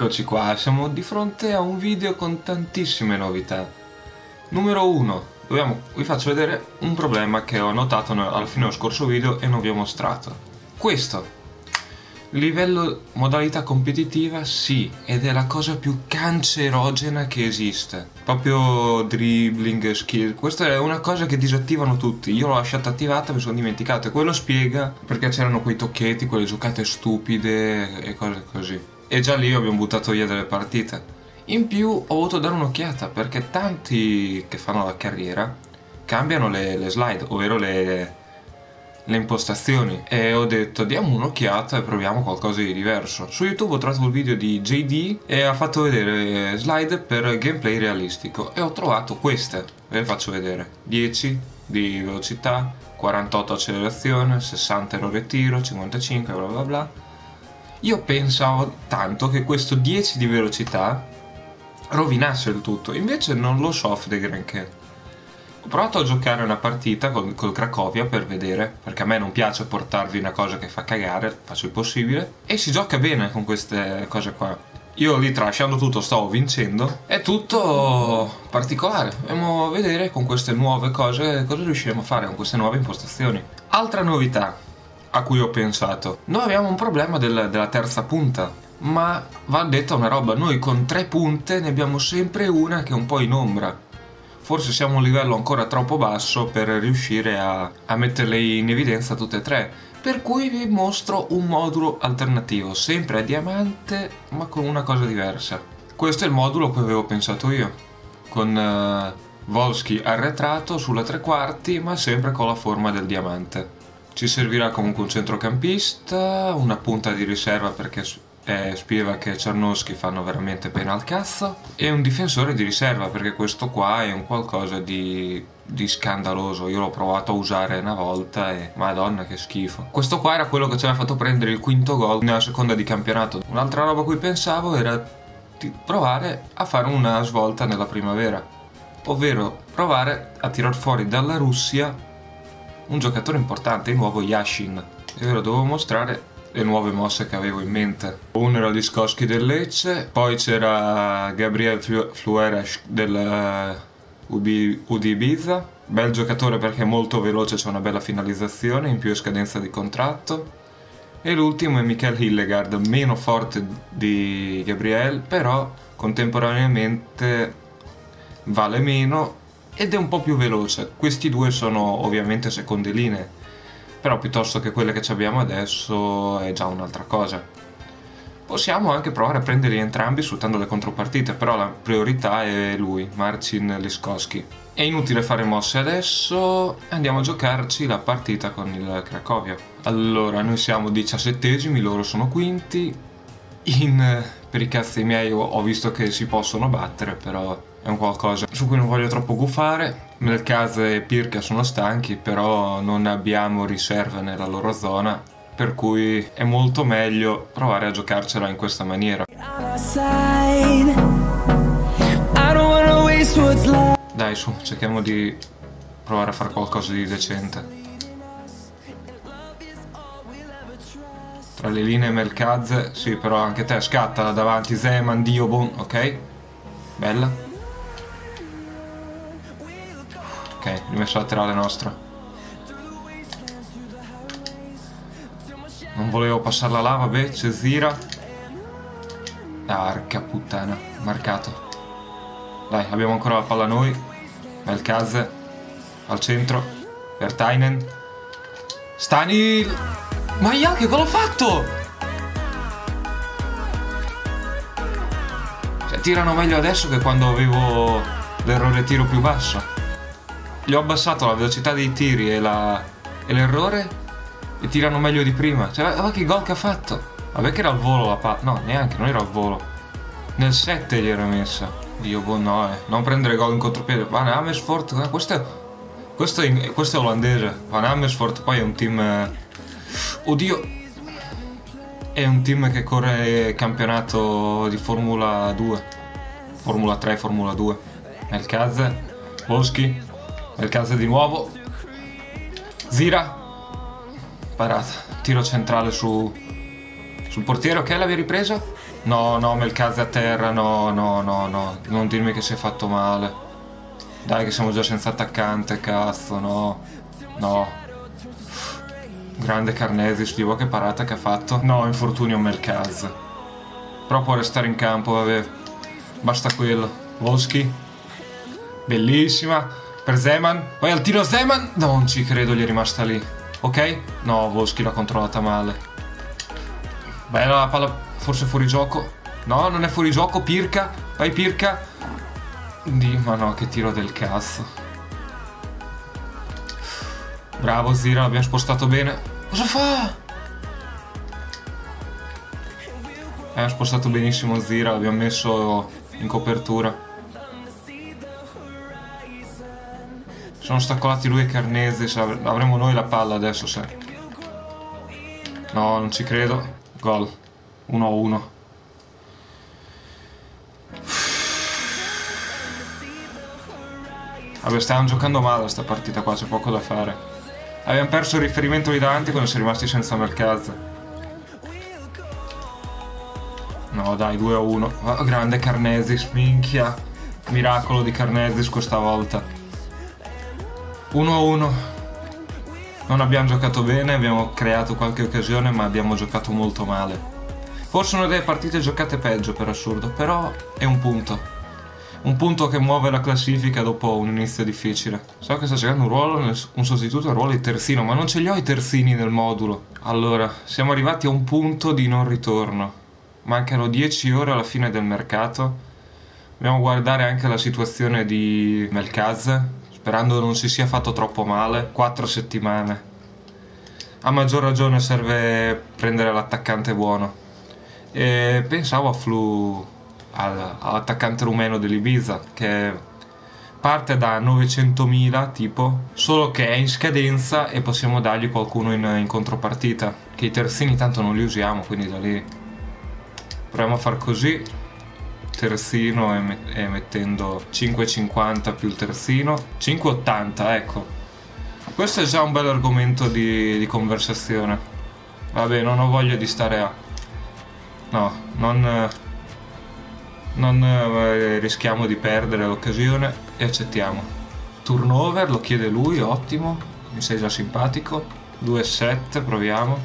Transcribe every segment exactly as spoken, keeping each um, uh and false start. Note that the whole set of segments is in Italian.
Eccoci qua, siamo di fronte a un video con tantissime novità. Numero uno, dobbiamo, vi faccio vedere un problema che ho notato alla fine dello scorso video e non vi ho mostrato. Questo, livello modalità competitiva, sì, ed è la cosa più cancerogena che esiste. Proprio dribbling, skill, questa è una cosa che disattivano tutti. Io l'ho lasciata attivata, mi sono dimenticato e quello spiega perché c'erano quei tocchetti, quelle giocate stupide e cose così. E già lì abbiamo buttato via delle partite. In più ho voluto dare un'occhiata perché tanti che fanno la carriera cambiano le, le slide, ovvero le, le impostazioni, e ho detto diamo un'occhiata e proviamo qualcosa di diverso. Su YouTube ho trovato il video di J D e ha fatto vedere slide per gameplay realistico e ho trovato queste, ve le faccio vedere. dieci di velocità, quarantotto accelerazione, sessanta errore tiro, cinquantacinque bla bla bla. Io pensavo tanto che questo dieci di velocità rovinasse il tutto, invece non lo soffre granché. Ho provato a giocare una partita col, col Cracovia per vedere, perché a me non piace portarvi una cosa che fa cagare, faccio il possibile, e si gioca bene con queste cose qua. Io lì tralasciando tutto stavo vincendo, è tutto particolare. Dobbiamo vedere con queste nuove cose cosa riusciremo a fare con queste nuove impostazioni. Altra novità a cui ho pensato: noi abbiamo un problema del, della terza punta, ma va detta una roba, noi con tre punte ne abbiamo sempre una che è un po' in ombra. Forse siamo a un livello ancora troppo basso per riuscire a, a metterle in evidenza tutte e tre, per cui vi mostro un modulo alternativo, sempre a diamante ma con una cosa diversa. Questo è il modulo che avevo pensato io, con uh, Volsky arretrato sulla tre quarti ma sempre con la forma del diamante. Ci servirà comunque un centrocampista, una punta di riserva perché eh, Spivak e Czarnowski fanno veramente pena al cazzo, e un difensore di riserva perché questo qua è un qualcosa di, di scandaloso. Io l'ho provato a usare una volta e madonna che schifo. Questo qua era quello che ci aveva fatto prendere il quinto gol nella seconda di campionato. Un'altra roba a cui pensavo era di provare a fare una svolta nella primavera, ovvero provare a tirar fuori dalla Russia un giocatore importante, il nuovo Yashin. E ve lo dovevo mostrare le nuove mosse che avevo in mente. Uno era Liskowski del Lecce, poi c'era Gabriel Flueres del U D Ibiza, bel giocatore perché è molto veloce, c'è una bella finalizzazione, in più è scadenza di contratto. E l'ultimo è Michael Hillegaard, meno forte di Gabriel, però contemporaneamente vale meno ed è un po' più veloce. Questi due sono ovviamente seconde linee, però piuttosto che quelle che abbiamo adesso è già un'altra cosa. Possiamo anche provare a prenderli entrambi sfruttando le contropartite, però la priorità è lui, Marcin Liskowski. È inutile fare mosse adesso, andiamo a giocarci la partita con il Cracovia. Allora, noi siamo diciassettesimi, loro sono quinti. In, per i cazzi miei ho visto che si possono battere, però è un qualcosa su cui non voglio troppo gufare. Melkaz e Pirka sono stanchi, però non abbiamo riserve nella loro zona, per cui è molto meglio provare a giocarcela in questa maniera. Dai su, cerchiamo di provare a fare qualcosa di decente. Tra le linee Melkaz, sì, però anche te scatta davanti, Zeman, Dio, bon, ok? Bella. Ok, rimesso laterale nostra. Non volevo passarla là, vabbè, c'è Zira. Arca puttana, marcato. Dai, abbiamo ancora la palla noi. Melkaz al centro. Vertainen. Stani. Maia, che gol ho fatto! Cioè, tirano meglio adesso che quando avevo l'errore tiro più basso. Gli ho abbassato la velocità dei tiri e l'errore e tirano meglio di prima. Cioè, guarda che gol che ha fatto. Vabbè che era al volo la palla. No, neanche, non era al volo. Nel sette gli era messa. Dio, boh, no, eh. Non prendere gol in contropiede. Van Amersfoort, eh, questo è, questo è, questo è olandese. Van Amersfoort poi è un team... Eh, oddio, è un team che corre campionato di Formula due, Formula tre, Formula due. Melkaz, Volsky, Melkaz di nuovo, Zira, parata, tiro centrale su, sul portiere, ok, l'avevi ripresa? No, no, Melcazze a terra, no, no, no, no. Non dirmi che si è fatto male. Dai che siamo già senza attaccante, cazzo, no. No. Grande Carnesis, vivo che parata che ha fatto. No, infortunio Melcazze. Però può restare in campo, vabbè. Basta quello. Volsky. Bellissima. Per Zeman. Vai al tiro Zeman. Non ci credo, gli è rimasta lì. Ok? No, Volsky l'ha controllata male. Bella la palla. Forse fuori gioco. No, non è fuori gioco. Pirca. Vai Pirca. Di, ma no, che tiro del cazzo. Bravo Zira, l'abbiamo spostato bene. Cosa fa? Abbiamo spostato benissimo Zira, l'abbiamo messo in copertura. Sono staccolati lui e Carnesis. Avremo noi la palla adesso, se. No, non ci credo. Gol. uno a uno. Vabbè, stavamo giocando male sta partita qua, c'è poco da fare. Abbiamo perso il riferimento lì davanti quando siamo rimasti senza Melcazze. No dai, due a uno. Oh, grande Carnesis, minchia. Miracolo di Carnesis questa volta. uno a uno. Non abbiamo giocato bene, abbiamo creato qualche occasione, ma abbiamo giocato molto male. Forse una delle partite giocate peggio, per assurdo, però è un punto. Un punto che muove la classifica dopo un inizio difficile. So che sta giocando un ruolo, un sostituto al ruolo di terzino, ma non ce li ho i terzini nel modulo. Allora, siamo arrivati a un punto di non ritorno. Mancano dieci ore alla fine del mercato. Dobbiamo guardare anche la situazione di Melcazze, sperando non si sia fatto troppo male. Quattro settimane. A maggior ragione serve prendere l'attaccante buono. E pensavo a Flu... all'attaccante rumeno dell'Ibiza, che parte da novecentomila tipo, solo che è in scadenza e possiamo dargli qualcuno in, in contropartita, che i terzini tanto non li usiamo, quindi da lì proviamo a far così, terzino e, me e mettendo cinque e cinquanta più il terzino, cinque e ottanta, ecco. Questo è già un bel argomento di, di conversazione. Vabbè, non ho voglia di stare a... no, non... Non eh, rischiamo di perdere l'occasione e accettiamo. Turnover, lo chiede lui, ottimo. Mi sei già simpatico. due sette, proviamo.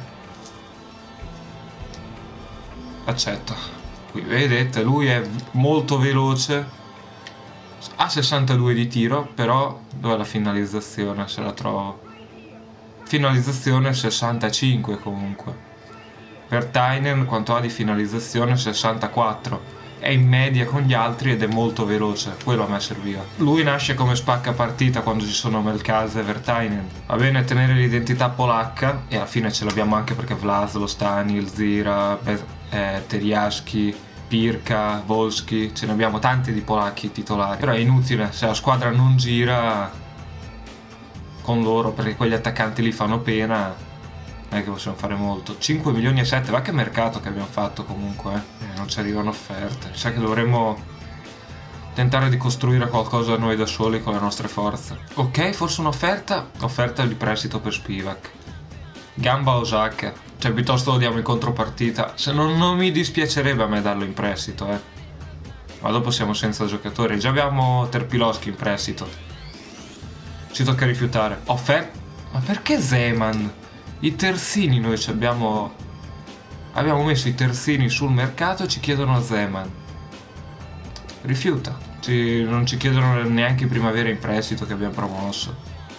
Accetto. Qui vedete, lui è molto veloce. Ha sessantadue di tiro, però dov'è la finalizzazione? Se la trovo. Finalizzazione sessantacinque comunque. Per Tynan quanto ha di finalizzazione? sessantaquattro. È in media con gli altri ed è molto veloce, quello a me serviva. Lui nasce come spacca partita quando ci sono Melcazze e Vertainen. Va bene tenere l'identità polacca, e alla fine ce l'abbiamo anche perché Vlaslo, Stanil, Zira, eh, Teriaszki, Pirca, Volsky, ce ne abbiamo tanti di polacchi titolari. Però è inutile, se la squadra non gira con loro, perché quegli attaccanti lì fanno pena, non è che possiamo fare molto. cinque milioni e sette, va che mercato che abbiamo fatto comunque, eh. Eh, non ci arrivano offerte. Sa che dovremmo tentare di costruire qualcosa noi da soli con le nostre forze. Ok, forse un'offerta. Offerta di prestito per Spivak. Gamba Osaka. Cioè piuttosto lo diamo in contropartita. Se non, non mi dispiacerebbe a me darlo in prestito, eh. Ma dopo siamo senza giocatori. Già abbiamo Terpiloschi in prestito. Ci tocca rifiutare. Offerta. Ma perché Zeman? I terzini noi ci abbiamo... Abbiamo messo i terzini sul mercato e ci chiedono Zeman. Rifiuta. Ci... Non ci chiedono neanche in primavera in prestito che abbiamo promosso.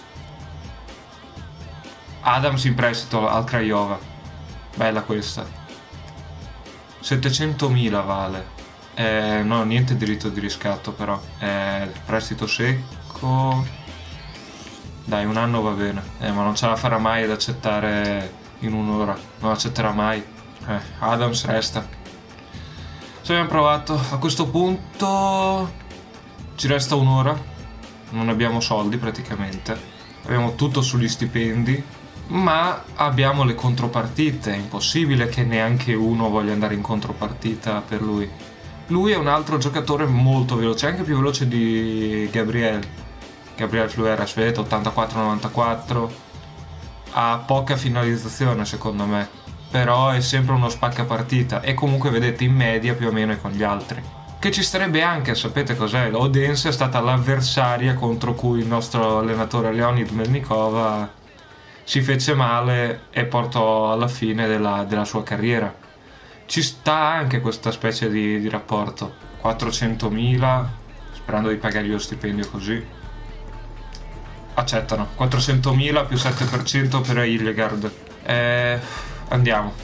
Adams in prestito al Craiova. Bella questa. settecentomila vale. Eh, no, niente diritto di riscatto però. Eh, prestito secco... Dai, un anno va bene. Eh, ma non ce la farà mai ad accettare in un'ora. Non accetterà mai. Eh, Adams resta. Ci abbiamo provato. A questo punto ci resta un'ora. Non abbiamo soldi praticamente. Abbiamo tutto sugli stipendi. Ma abbiamo le contropartite. È impossibile che neanche uno voglia andare in contropartita per lui. Lui è un altro giocatore molto veloce. Anche più veloce di Gabriel. Gabriel Flueras, vedete, ottantaquattro novantaquattro, ha poca finalizzazione secondo me, però è sempre uno spaccapartita e comunque vedete in media più o meno è con gli altri. Che ci starebbe anche, sapete cos'è? Odense è stata l'avversaria contro cui il nostro allenatore Leonid Melnikova si fece male e portò alla fine della, della sua carriera. Ci sta anche questa specie di, di rapporto. quattrocentomila, sperando di pagargli lo stipendio così. Accettano. quattrocentomila più sette per cento per Hildegard. Eh, andiamo.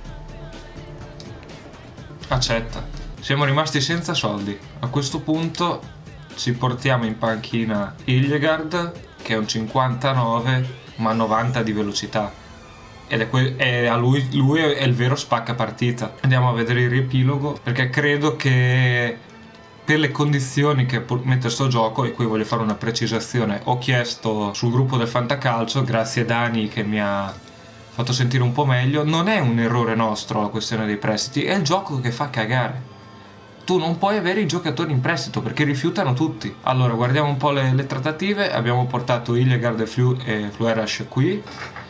Accetta. Siamo rimasti senza soldi. A questo punto ci portiamo in panchina Hildegard, che è un cinquantanove ma novanta di velocità. Ed è, que- è a lui, lui è il vero spaccapartita. Andiamo a vedere il riepilogo, perché credo che per le condizioni che mette sto gioco, e qui voglio fare una precisazione, ho chiesto sul gruppo del Fantacalcio, grazie a Dani che mi ha fatto sentire un po' meglio, non è un errore nostro la questione dei prestiti, è il gioco che fa cagare. Tu non puoi avere i giocatori in prestito perché rifiutano tutti. Allora, guardiamo un po' le, le trattative. Abbiamo portato Hildegard e, Flu- e Fluerash qui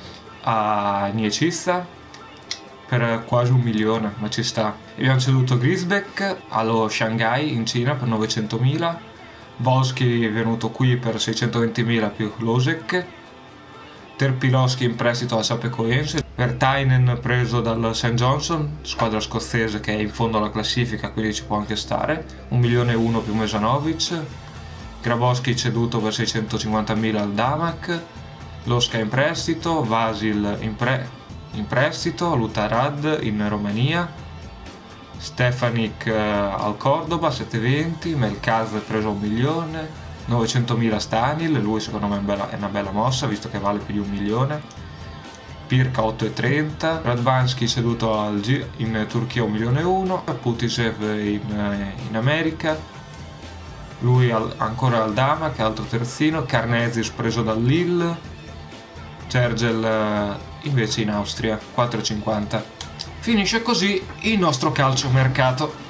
a Niecista per quasi un milione, ma ci sta. Abbiamo ceduto Grisbeck allo Shanghai in Cina per novecentomila. Volsky è venuto qui per seicentoventimila più Losek. Terpilowski in prestito a Chapecoense. Vertainen preso dal Saint Johnson, squadra scozzese che è in fondo alla classifica, quindi ci può anche stare. un milione e uno più Mesanovic. Grabowski ceduto per seicentocinquantamila al Damac. Losca in prestito. Vasil in, pre- in prestito. Lutarad in Romania. Stefanik eh, al Cordoba settecentoventi. Melkaz preso un milione. novecentomila Stanil, lui secondo me è, bella, è una bella mossa visto che vale più di un milione. Pirka otto e trenta, Radvansky ceduto al G- in Turchia un milione e uno, Putisev in, in America, lui al, ancora al Dama che è altro terzino, Karnezis preso dal Lille, Cergel invece in Austria quattro e cinquanta. Finisce così il nostro calciomercato.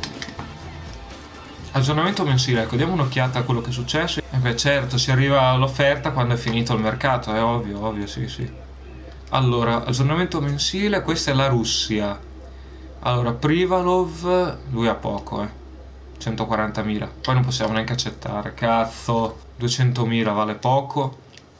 Aggiornamento mensile, ecco, diamo un'occhiata a quello che è successo. E beh certo, si arriva all'offerta quando è finito il mercato, è ovvio, ovvio, sì, sì. Allora, aggiornamento mensile, questa è la Russia. Allora, Privalov, lui ha poco, eh. centoquarantamila. Poi non possiamo neanche accettare, cazzo. duecentomila vale poco.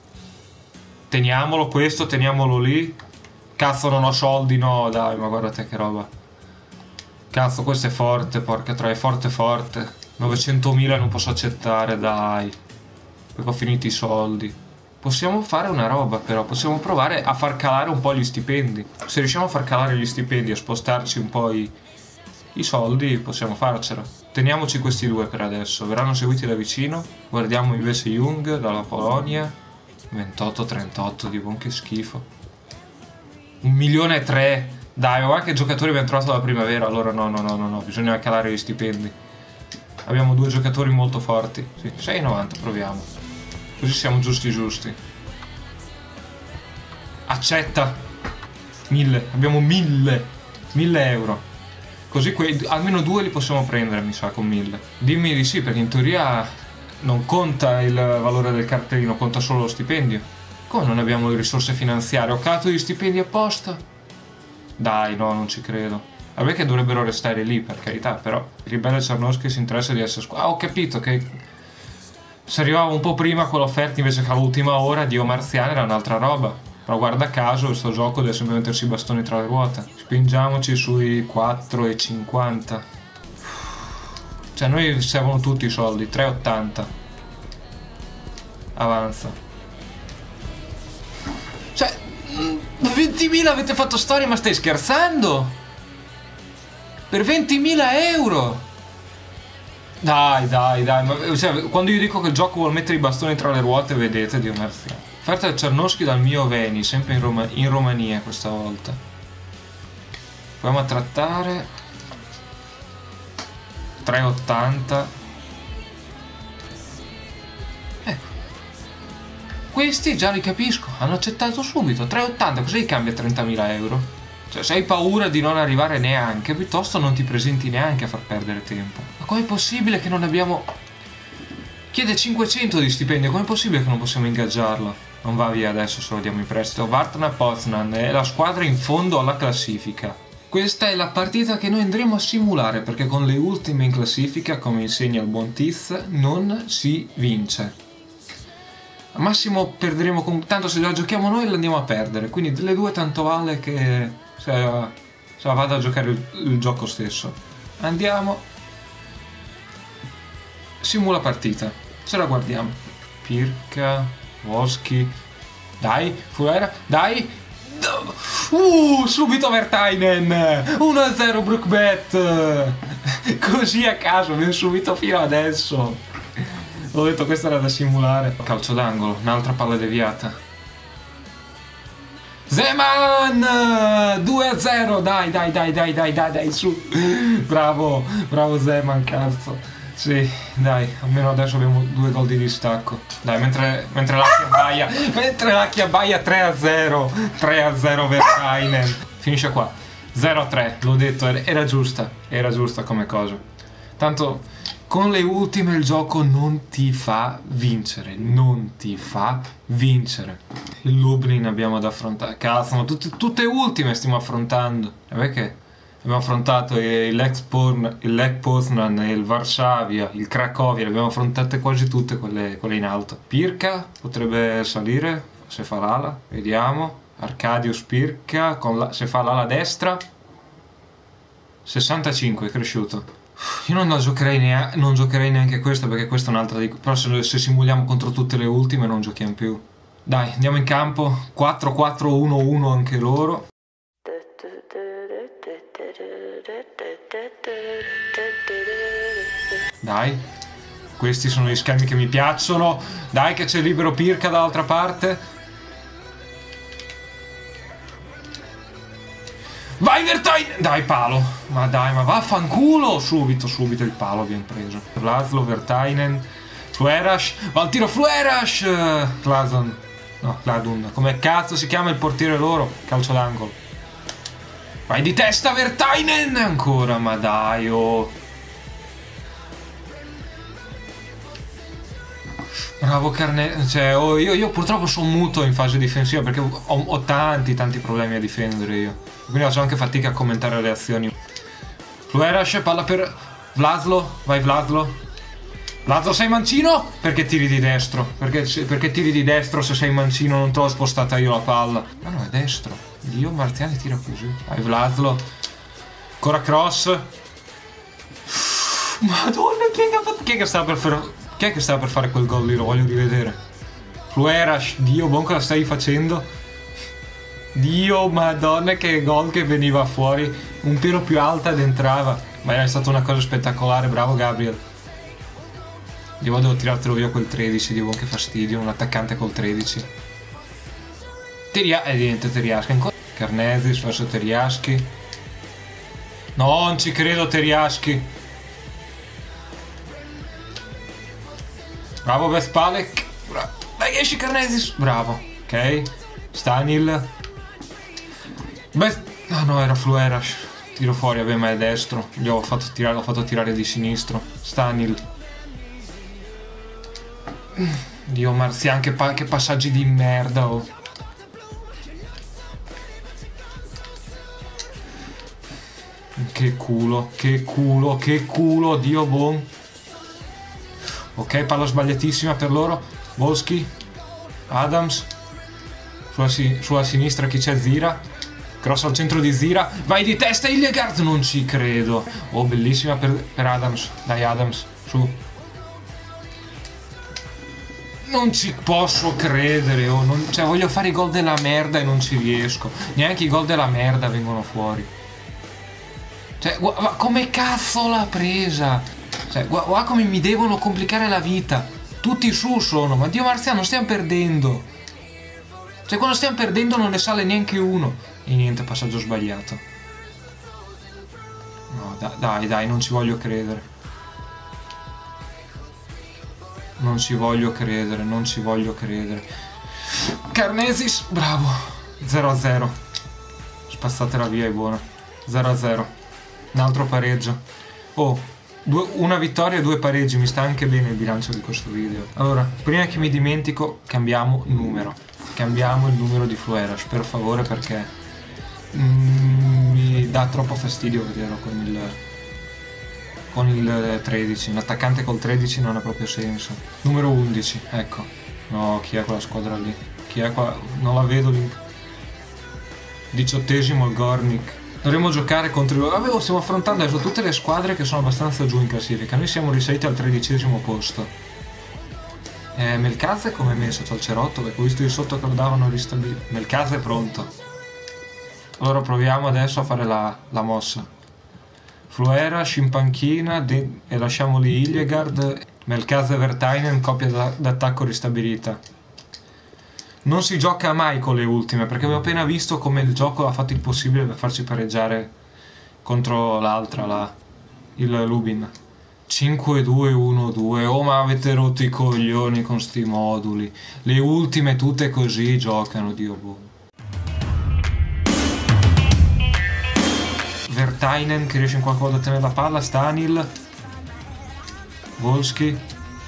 Teniamolo questo, teniamolo lì. Cazzo, non ho soldi, no, dai, ma guardate che roba. Cazzo, questo è forte, porca troia, è forte forte. novecentomila non posso accettare, dai. Perché ho finito i soldi. Possiamo fare una roba però, possiamo provare a far calare un po' gli stipendi. Se riusciamo a far calare gli stipendi e a spostarci un po' i, i soldi, possiamo farcela. Teniamoci questi due per adesso, verranno seguiti da vicino. Guardiamo invece Jung dalla Polonia. ventotto trentotto di buon che schifo. Un milione e tre. Dai, ma che giocatori abbiamo trovato alla primavera? Allora no, no, no, no, no, bisogna calare gli stipendi. Abbiamo due giocatori molto forti. Sì, sei e novanta, proviamo. Così siamo giusti giusti. Accetta. Mille, abbiamo mille. Mille euro. Così quei, almeno due li possiamo prendere, mi sa, con mille. Dimmi di sì, perché in teoria non conta il valore del cartellino, conta solo lo stipendio. Come non abbiamo le risorse finanziarie? Ho calato gli stipendi apposta? Dai, no, non ci credo. Vabbè che dovrebbero restare lì, per carità, però Ribelle Czarnowski si interessa di essere squadra. Ah, ho capito che se arrivava un po' prima quell'offerta invece che all'ultima ora, Dio Marziano era un'altra roba. Però guarda caso, questo gioco deve sempre mettersi i bastoni tra le ruote. Spingiamoci sui quattro e cinquanta. Cioè, noi servono tutti i soldi, tre e ottanta. Avanza. Cioè, ventimila avete fatto storia, ma stai scherzando? Per ventimila euro? Dai, dai, dai, ma, cioè, quando io dico che il gioco vuole mettere i bastoni tra le ruote, vedete, Dio merda. Offerta da Czarnowski dal mio Veni, sempre in, Roma in Romania questa volta. Proviamo a trattare. tre e ottanta. Ecco. Questi già li capisco, hanno accettato subito. tre e ottanta, così cambia trentamila euro. Cioè, se hai paura di non arrivare neanche, piuttosto non ti presenti neanche a far perdere tempo. Ma com'è possibile che non abbiamo... Chiede cinquecento di stipendio, com'è possibile che non possiamo ingaggiarlo? Non va via adesso se lo diamo in prestito. Varna Poznan è la squadra in fondo alla classifica. Questa è la partita che noi andremo a simulare, perché con le ultime in classifica, come insegna il buon Tiz, non si vince. Al massimo perderemo, con... tanto se la giochiamo noi la andiamo a perdere, quindi delle due tanto vale che se la, se la vado a giocare il, il gioco stesso. Andiamo. Simula partita. Ce la guardiamo. Pirka, Wolski. Dai, Fuera, dai. Uh, subito Vertainen. uno a zero Brookbet. Così a caso, mi è subito fino adesso. Ho detto questa era da simulare. Calcio d'angolo, un'altra palla deviata. Zeman! due a zero, dai, dai, dai, dai, dai, dai, dai, su. Bravo, bravo Zeman, cazzo. Sì, dai, almeno adesso abbiamo due gol di distacco. Dai, mentre, mentre la chiabbaia, mentre la chiabbaia tre a zero, tre a zero Vertainen. Finisce qua, zero a tre, l'ho detto, era giusta, era giusta come cosa. Tanto con le ultime il gioco non ti fa vincere, non ti fa vincere. Il Lublin abbiamo da affrontare, cazzo, ma tutte, tutte ultime stiamo affrontando. E perché? Abbiamo affrontato il Lech Poznan, il Varsavia, il Cracovia, le abbiamo affrontate quasi tutte quelle, quelle in alto. Pirka potrebbe salire se fa l'ala, vediamo. Arkadiusz Pirka, con la, se fa l'ala destra, sessantacinque, è cresciuto. Io non la giocherei, neanche, non giocherei neanche questa, perché questa è un'altra di... Però se, se simuliamo contro tutte le ultime non giochiamo più. Dai, andiamo in campo, quattro quattro uno uno anche loro. Dai, questi sono gli schemi che mi piacciono. Dai che c'è libero Pirka dall'altra parte. Vai Vertainen! Dai palo. Ma dai, ma vaffanculo. Subito, subito il palo abbiamo preso. Laszlo, Vertainen, Flueras. Va al tiro Flueras. Klason. No, Kladun. Come cazzo si chiama il portiere loro? Calcio d'angolo. Vai di testa Vertainen ancora, ma dai, oh. Bravo Carne, cioè, oh, io, io purtroppo sono muto in fase difensiva perché ho, ho tanti tanti problemi a difendere io. Quindi faccio anche fatica a commentare le azioni. Flueras, palla per Vlaslo, vai Vlaslo. Vlaslo, sei mancino? Perché tiri di destro? Perché, perché tiri di destro se sei mancino, non te l'ho spostata io la palla. Ah no, è destro. Dio, Marziani tira così. Vai Vlaslo. Ancora cross. Madonna, chi è che, ha fatto... chi è che sta per fare... Chi è che sta per fare quel gol lì? Lo voglio rivedere. Flueras, Dio, buon cosa stai facendo? Dio, madonna, che gol che veniva fuori. Un pelo più alta ed entrava. Ma è stata una cosa spettacolare, bravo Gabriel. Io devo tirartelo via quel tredici, Dio, che fastidio, un attaccante col tredici. Teria... Eh, niente, Teriaschi ancora. Karnezis verso Teriaschi. No, non ci credo, Teriaschi. Bravo Vespalek. Bra Dai, esci Karnezis. Bravo. Ok. Stanil. Beh... Ah no, era Flueras. Tiro fuori, vabbè, ma è destro. Gli ho fatto tirare, l'ho fatto tirare di sinistro. Stanil. Dio, Marzian, che, pa che passaggi di merda, oh. Che culo, che culo, che culo, Dio buon. Ok, palla sbagliatissima per loro. Wolski, Adams. Sulla, si sulla sinistra chi c'è? Zira. Cross al centro di Zira. Vai di testa, Illegard, non ci credo. Oh, bellissima per, per Adams. Dai Adams, su. Non ci posso credere, oh. Non, cioè, voglio fare i gol della merda e non ci riesco. Neanche i gol della merda vengono fuori. Cioè, guarda come cazzo l'ha presa. Cioè, guarda come mi devono complicare la vita. Tutti su sono. Ma Dio Marziano, stiamo perdendo. Cioè, quando stiamo perdendo non ne sale neanche uno. E niente, passaggio sbagliato. No, da dai, dai, non ci voglio credere. Non ci voglio credere, non ci voglio credere. Karnezis, bravo. zero a zero. Spazzatela via, è buona. zero a zero. Un altro pareggio. Oh, Due, una vittoria e due pareggi, mi sta anche bene il bilancio di questo video. Allora, prima che mi dimentico, cambiamo il numero. Cambiamo il numero di Fluerash, per favore, perché mm, mi dà troppo fastidio vederlo con il, con il tredici. Un attaccante col tredici non ha proprio senso. Numero undici, ecco. No, chi è quella squadra lì? Chi è qua? Non la vedo lì. Diciottesimo il Gornik. Dovremmo giocare contro... Vabbè, stiamo affrontando adesso tutte le squadre che sono abbastanza giù in classifica. Noi siamo risaliti al tredicesimo posto. Eh, Melkaz è come messo al cerotto? Perché ho visto di sotto che lo davano ristabilito. Melkaz è pronto. Allora proviamo adesso a fare la, la mossa. Fluerash in panchina e lasciamo lì Hyllegard. Melkaz e Vertainen, coppia d'attacco ristabilita. Non si gioca mai con le ultime, perché avevo appena visto come il gioco ha fatto il possibile per farci pareggiare contro l'altra, la, il Lubin. cinque due uno due, oh ma avete rotto i coglioni con sti moduli. Le ultime tutte così giocano, Dio boh. Vertainen che riesce in qualche modo a tenere la palla, Stanil, Volsky.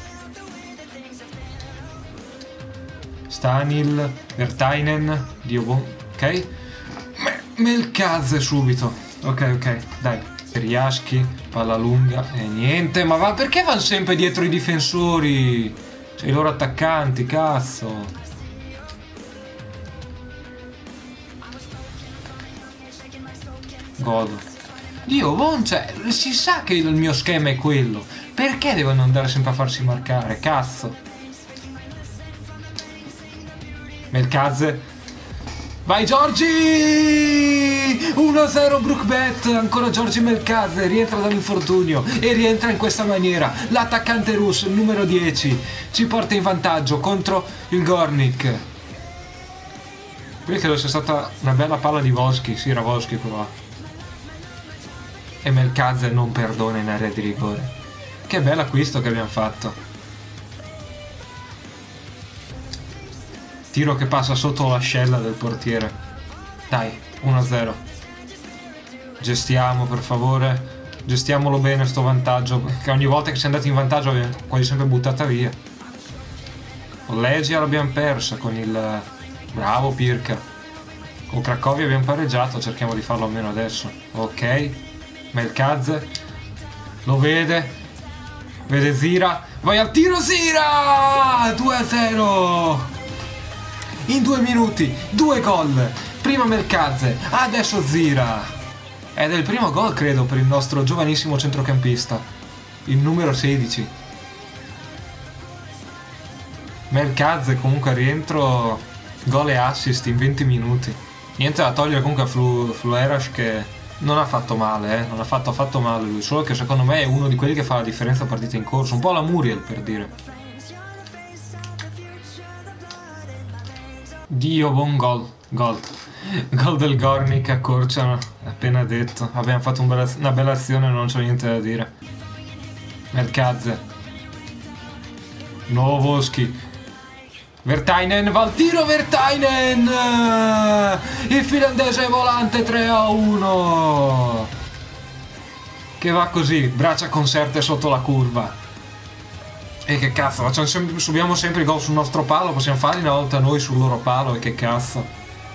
Stanil, Vertainen, Dio buon, ok? Melkaz subito, ok ok, dai. Riaschi, palla lunga e niente, ma va, perché vanno sempre dietro i difensori? Cioè i loro attaccanti, cazzo. Godo. Dio buon, cioè, si sa che il mio schema è quello. Perché devono andare sempre a farsi marcare, cazzo? Melkaz. Vai Giorgi! uno a zero Brookbet, ancora Giorgi Melkaz, rientra dall'infortunio e rientra in questa maniera. L'attaccante russo, il numero dieci, ci porta in vantaggio contro il Gornik. Qui credo sia stata una bella palla di Volsky, sì era Volsky però. E Melkaz non perdona in area di rigore. Che bello acquisto che abbiamo fatto. Tiro che passa sotto l'ascella del portiere. Dai, uno a zero. Gestiamo per favore. Gestiamolo bene sto vantaggio, perché ogni volta che siamo andati in vantaggio abbiamo quasi sempre buttata via. Con Legia l'abbiamo persa, con il... Bravo Pirka. Con Cracovia abbiamo pareggiato, cerchiamo di farlo almeno adesso. Ok. Melkaz. Lo vede. Vede Zira. Vai al tiro Zira! due a zero! In due minuti, due gol. Prima Melkaz, adesso Zira. Ed è il primo gol, credo, per il nostro giovanissimo centrocampista. Il numero sedici. Melkaz comunque a rientro, gol e assist in venti minuti. Niente da togliere comunque a Flu Fluerash che non ha fatto male, eh. Non ha fatto affatto male lui. Solo che secondo me è uno di quelli che fa la differenza a partita in corso. Un po' la Muriel, per dire. Dio, buon gol, gol, gol del Gornik a Corciano, appena detto, abbiamo fatto un bella, una bella azione, non c'ho niente da dire. Melkaz, nuovo Volsky, Vertainen, va al tiro Vertainen, il finlandese volante tre a uno, che va così, braccia conserte sotto la curva. E che cazzo, facciamo sempre, subiamo sempre i gol sul nostro palo, possiamo farli una volta noi sul loro palo, e che cazzo.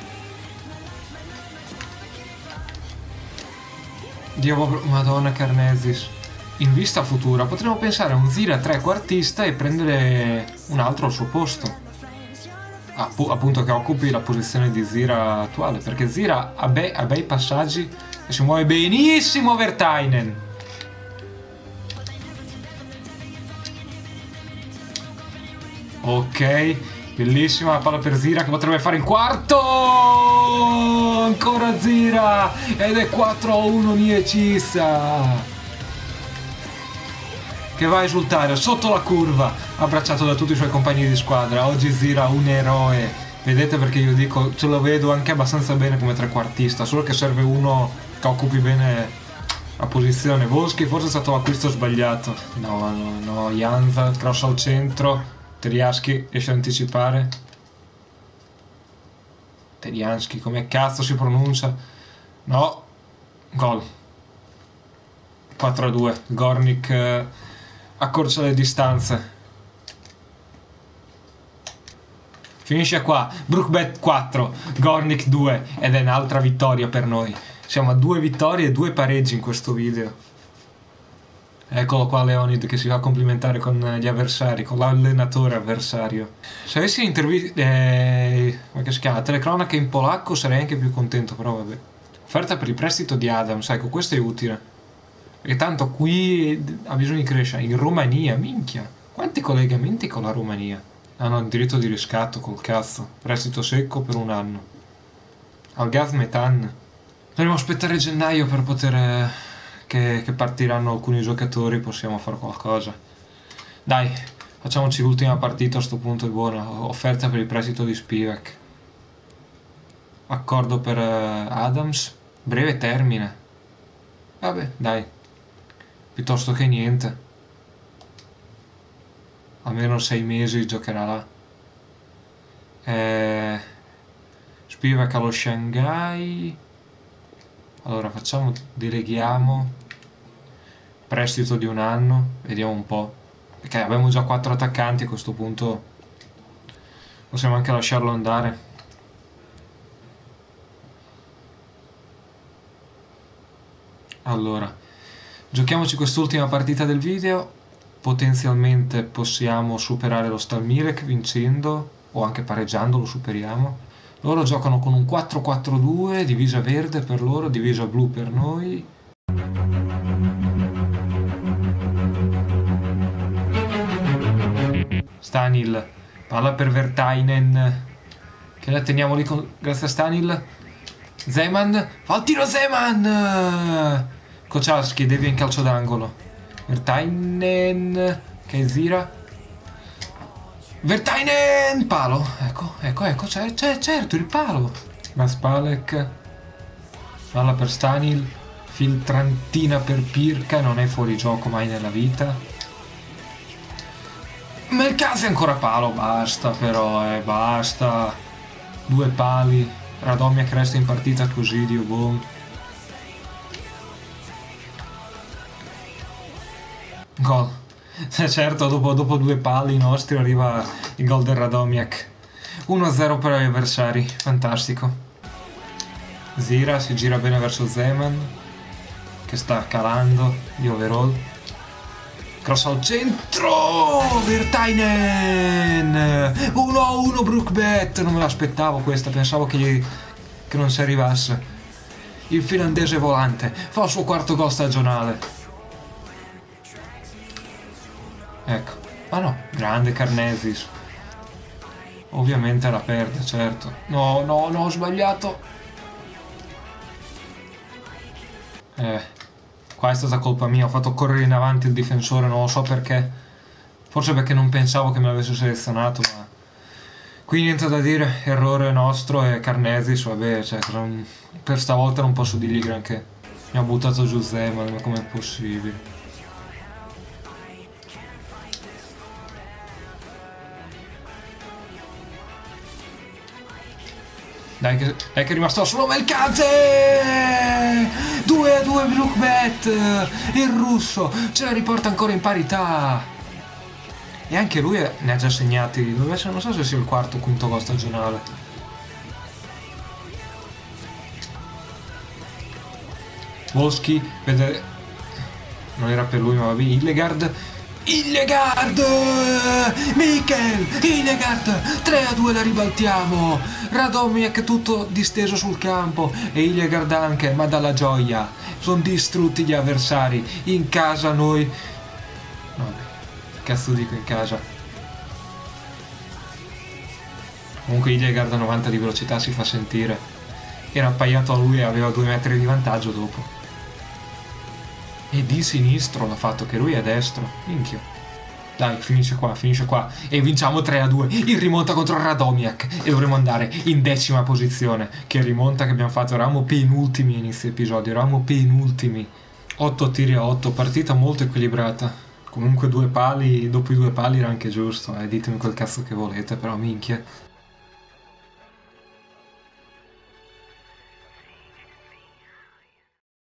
Dio, madonna Carnesis. In vista futura potremmo pensare a un Zira trequartista e prendere un altro al suo posto. App appunto che occupi la posizione di Zira attuale, perché Zira ha, be ha bei passaggi e si muove benissimo Vertainen. Ok, bellissima la palla per Zira che potrebbe fare il quarto. Ancora Zira ed è quattro a uno Niecissa che va a esultare sotto la curva, abbracciato da tutti i suoi compagni di squadra. Oggi Zira un eroe, vedete perché io dico, ce lo vedo anche abbastanza bene come trequartista, solo che serve uno che occupi bene la posizione. Volsky forse è stato l'acquisto sbagliato. No, no, no, Janza, cross al centro. Teriaschi riesce a anticipare. Teriaschi, come cazzo si pronuncia? No, gol. quattro a due. Gornik eh, accorcia le distanze. Finisce qua. Brookbet quattro, Gornik due, ed è un'altra vittoria per noi. Siamo a due vittorie e due pareggi in questo video. Eccolo qua Leonid che si va a complimentare con gli avversari, con l'allenatore avversario. Se avessi interviste, eh, come si chiama, telecronache in polacco sarei anche più contento, però vabbè. Offerta per il prestito di Adams, ecco, questo è utile. Perché tanto qui ha bisogno di crescere. In Romania, minchia. Quanti collegamenti con la Romania? Hanno il diritto di riscatto, col cazzo. Prestito secco per un anno. Al gas metan. Dovremmo aspettare gennaio per poter... Eh... Che, che partiranno alcuni giocatori, possiamo fare qualcosa. Dai, facciamoci l'ultima partita, a sto punto è buona. Offerta per il prestito di Spivak. Accordo per uh, Adams. Breve termine. Vabbè, dai. Piuttosto che niente. Almeno sei mesi giocherà là. Eh, Spivak allo Shanghai. Allora facciamo, deleghiamo prestito di un anno, vediamo un po', perché abbiamo già quattro attaccanti, a questo punto possiamo anche lasciarlo andare. Allora, giochiamoci quest'ultima partita del video, potenzialmente possiamo superare lo Stalmirek vincendo, o anche pareggiando lo superiamo. Loro giocano con un quattro quattro due, divisa verde per loro, divisa blu per noi. Stanil, palla per Vertainen, che la teniamo lì con... grazie a Stanil. Zeman, fa il tiro Zeman! Kochalski, devia in calcio d'angolo. Vertainen, che gira. Vertainen! Palo! Ecco, ecco, ecco, c'è, c'è, certo, il palo! Maspalek. Palla per Stanil. Filtrantina per Pirka, non è fuori gioco mai nella vita. Melcase ancora palo, basta però, eh, basta. Due pali. Radomiak resta in partita così, Dio buon. Gol. Certo, dopo, dopo due pali nostri arriva il gol del Radomiak. uno a zero per gli avversari, fantastico. Zira si gira bene verso Zeman, che sta calando di overall. Cross al centro! Vertainen! uno a uno Brookbet! Non me l'aspettavo questa, pensavo che, gli, che non si arrivasse. Il finlandese volante fa il suo quarto gol stagionale. Ecco, ma no, grande Karnesis. Ovviamente la perde, certo. No, no, no, ho sbagliato. Eh, qua è stata colpa mia, ho fatto correre in avanti il difensore, non lo so perché. Forse perché non pensavo che me l'avesse selezionato, ma... Qui niente da dire, errore nostro e Karnesis, vabbè, cioè, per stavolta non posso dirgli granché. Mi ha buttato giù Zeman, ma com'è possibile? Dai che, è che è rimasto solo Melcante! due a due Brookbet! Il russo ce la riporta ancora in parità! E anche lui ne ha già segnati, dovrebbe essere, non so se sia il quarto o quinto gol stagionale. Volsky, vede... non era per lui ma vabbè, Illegard... Illegard! Mikel! Illegard! tre a due la ribaltiamo! Radomiak tutto disteso sul campo e Illegard anche, ma dalla gioia. Sono distrutti gli avversari. In casa noi... Vabbè, cazzo dico in casa. Comunque Illegard a novanta di velocità si fa sentire. Era appaiato a lui e aveva due metri di vantaggio dopo. E di sinistro l'ha fatto, che lui è destro. Minchia. Dai, finisce qua, finisce qua. E vinciamo tre a due. In rimonta contro Radomiak. E dovremo andare in decima posizione. Che rimonta che abbiamo fatto. Eravamo penultimi a inizio episodio. Eravamo penultimi. otto tiri a otto. Partita molto equilibrata. Comunque due pali. Dopo i due pali era anche giusto. Eh. Ditemi quel cazzo che volete. Però minchia.